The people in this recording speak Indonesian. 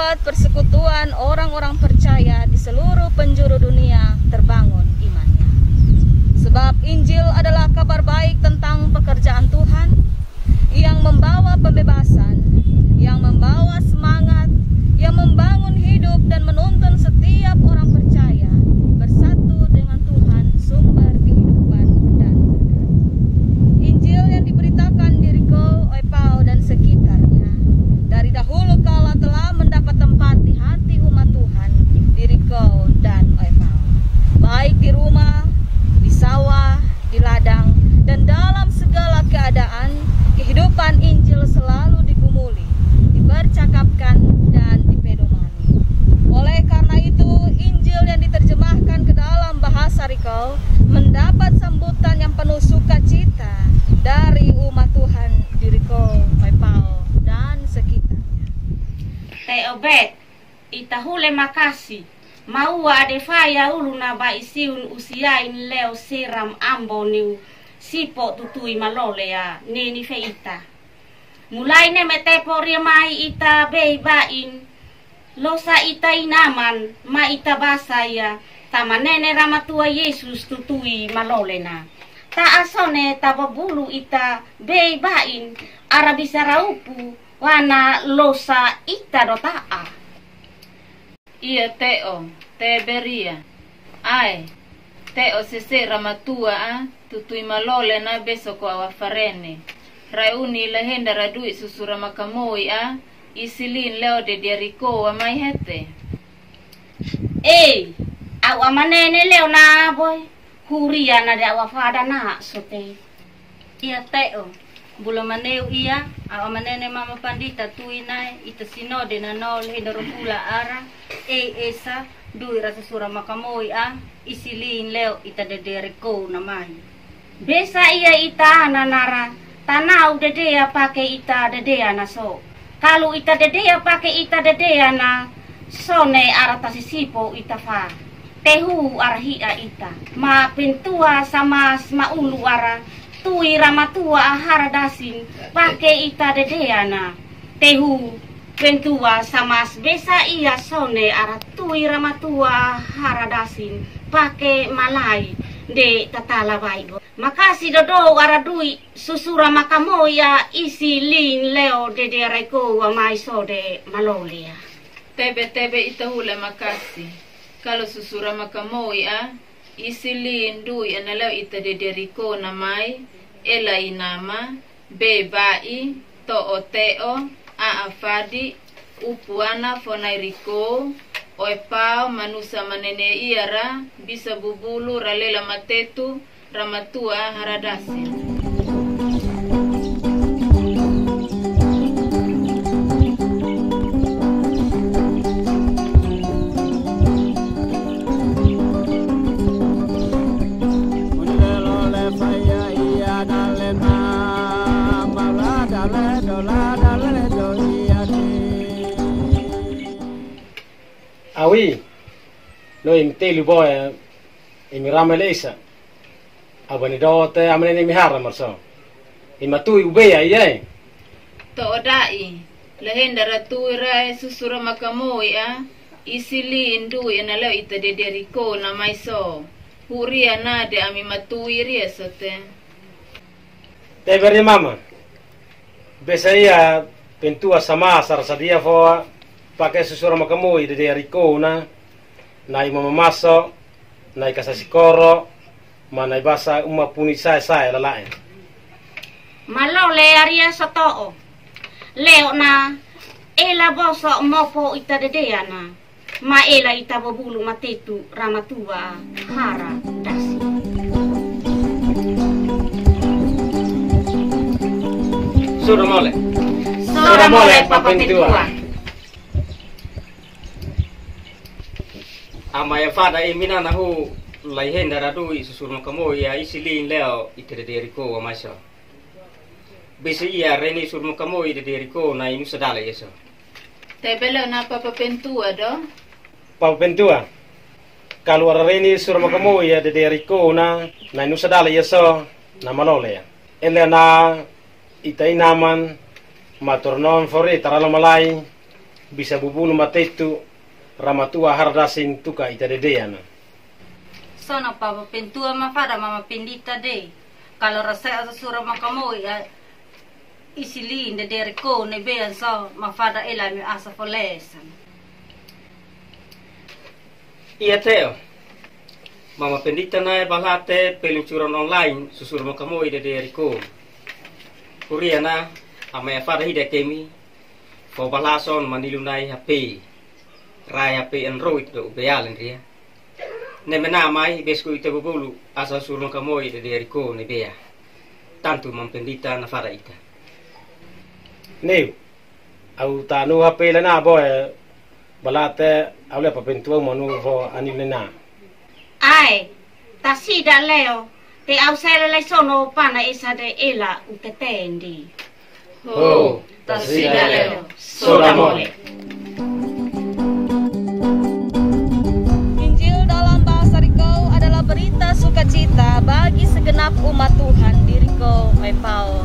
membuat persekutuan orang-orang percaya di seluruh penjuru dunia terbangun imannya. Sebab Injil adalah kabar baik tentang pekerjaan Tuhan yang membawa pembebasan, yang membawa semangat, yang membangun hidup dan menuntun setiap orang percaya bersatu dengan Tuhan sumber kehidupan dan berkat. Injil yang diberitakan di Rico, Oipao dan sekitarnya dari dahulu kala telah mendapat tempat di hati umat Tuhan di Rico dan Oipao, baik di rumah, di sawah, di ladang, dan dalam segala keadaan. Kehidupan Injil selalu digumuli, dipercakapkan, dan dipedomani. Oleh karena itu, Injil yang diterjemahkan ke dalam bahasa Rico mendapat sambutan yang penuh sukacita dari umat Tuhan di Rico, Oipao, dan sekitarnya. Teobet, itahule makasi, maua adefaya uluna ba isiun usiain leo siram ambo niu sipo tutui malole ya neni feita. Mulai ne metepo mai ita beibain losa ita inaman ma ita basaya tamanene ramatua Yesus tutui malole na. Ta asone tababulu ita beibain arabisa raupu wana losa ita dotaa. Ia teo, te beria. Ai, teo sese ramatua tutui malole na beso ko awafarene. Rauni lahenda radui susura makamoi isilin leo de Jericho wa mai hete. Awa manene leo na boy. Huria na de awafada na sote. Ia teo, bula maneu ia, awa manene mama pandita tuinai ita sinode na nol hindarupula ara, esa dui rasa sura makamoi isilin leo ita de Jericho na mai. Besa ia ita nanara tanau dedea pake ita dedea na so. Kalau ita dedea pake ita dedea na sone arata sisipo ita fa. Tehu arahia ita. Ma pintua sama maulu ara tui ramatua haradasin pake ita dedea na. Tehu pentua sama besa ia sone ara tui ramatua haradasin pake malai de tatala baibo. Makasih dodo waradui susura makamoya isi lin leo de Jericho wa mai sode malolia. Tebe itahule makasih. Kalau susura makamoya isi lin dui analeo ita de Jericho na mai ela inama bebai to oteo aafadi upuana fonairiko Oipao manusa manene iara bisa bubulu ralela matetu ramatua haradasi. Awi, lo imteli boy, imirama lesa. Abani dote amane ni mihara marso. Imatui ubeya ye. To odai, lahenda ratui rai susura makamoi isili indu yanalo ita de Jericho na maiso. Huria na de ami matui ria sote. Teberi mama. Besaya pentua sama sarasadia fo pakai susura makamoi de Jericho na imama maso na ikasasikoro mana basa uma puni saya lalain. Malau learia sotoo. Leo na ela boso mopo ita dedeana. Ma ela ita bobulu matetu ramatua hara dasi. Sudah mole papentua. Amaya fada imina nahu laihenda radui susurno kamo ya isilin leo ite de Jericho wa maso. Besi iya reni surno kamo ite de Jericho na inu sadala yeso. Tebelo na papentua do. Papentua. Kalau reni surno kamo ya de Jericho na inu sadala yeso na malole ya. Ele na ita inaman maturnon fori taralo malai bisa bubulu matetu ramatua hardasin tuka ita dedeana. Sono papa pentua mafada mama pendita de. Kalau rasa susura makamoy isilin de deriko ne bean so mafada ela mi asa folesan. Iya Teo. Mama pendita na balate peluncuran online susur makamoy de deriko. Kuriana ama fada hide kemi. Fo balason manilunai HP. Rai HP Android do bealen dia. Ne mena mai besku ite bubulu asal surung kamoy de deriko ne bea. Tantu mampendita na fara ita. Neu, au tanu HP lana boy balate au le papentua manu fo anilena. Ai, tasida leo te au sele le sono pana isa de ela utetendi. Oh, tasida leo. Soramole. Injil dalam bahasa Riko adalah berita sukacita bagi segenap umat Tuhan di Riko Epao